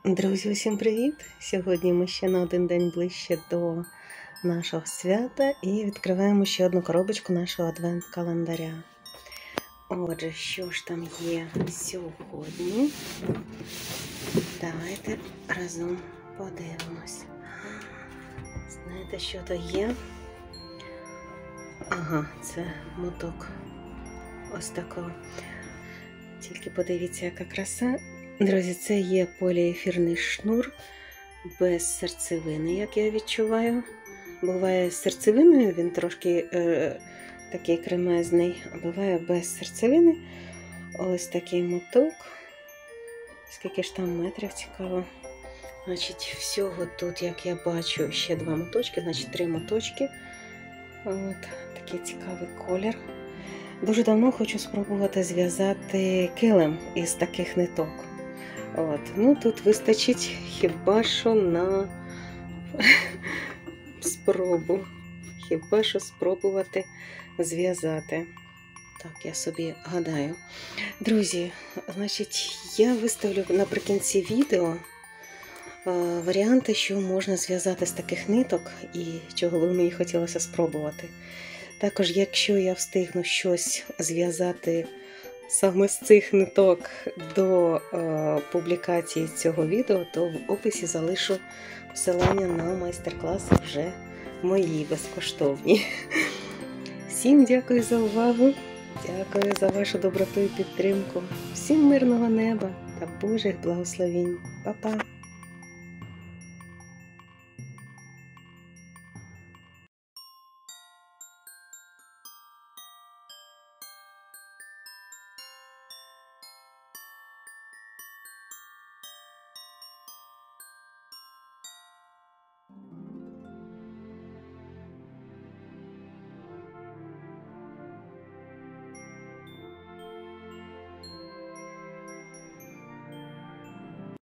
Друзі, усім привіт! Сьогодні ми ще на один день ближче до нашого свята і відкриваємо ще одну коробочку нашого адвент-календаря. Отже, що ж там є сьогодні? Давайте разом подивимось. Знаєте, що то є? Ага, це моток. Ось такого. Тільки подивіться, яка краса. Друзі, це є поліефірний шнур без серцевини, як я відчуваю. Буває з серцевиною, він трошки такий кремезний, а буває без серцевини. Ось такий моток. Скільки ж там метрів, цікаво. Значить, всього тут, як я бачу, ще 2 моточки, значить 3 моточки. От, такий цікавий колір. Дуже давно хочу спробувати зв'язати килим із таких ниток. От. Ну, тут вистачить хіба що на спробу. Хіба що спробувати зв'язати. Так, я собі гадаю. Друзі, значить, я виставлю наприкінці відео варіанти, що можна зв'язати з таких ниток і чого би мені хотілося спробувати. Також, якщо я встигну щось зв'язати саме з цих ниток до публікації цього відео, то в описі залишу посилання на майстер-класи вже мої безкоштовні. Всім дякую за увагу, дякую за вашу доброту і підтримку. Всім мирного неба та Божих благословінь. Па-па!